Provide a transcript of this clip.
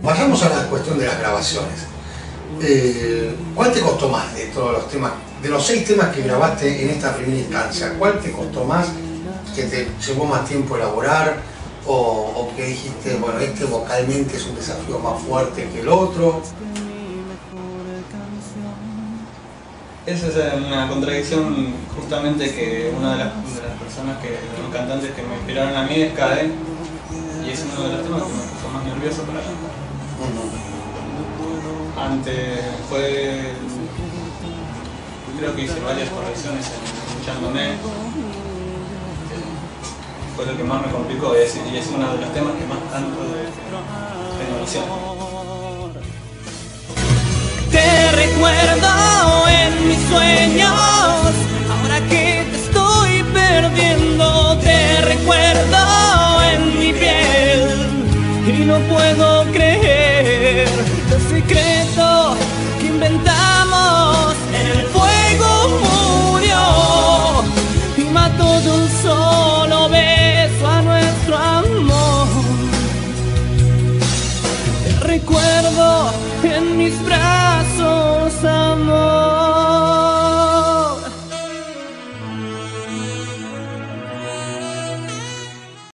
vayamos a la cuestión de las grabaciones. ¿Cuál te costó más de todos los temas, de los 6 temas que grabaste en esta primera instancia? ¿Cuál te costó más, que te llevó más tiempo elaborar, o que dijiste, bueno, este vocalmente es un desafío más fuerte que el otro? Esa es una contradicción, justamente, que una de las personas, de los cantantes que me inspiraron a mí es Cade, y es uno de los temas que me puso más nervioso para mí. Antes creo que hice varias correcciones escuchándome, fue lo que más me complicó, y es uno de los temas que más canto de renovación. Te recuerdo en mis sueños, ahora que te estoy perdiendo. Te recuerdo en mi piel y no puedo creer el secreto que inventamos. El fuego murió y mató de un solo beso a nuestro amor. Te recuerdo en mis brazos.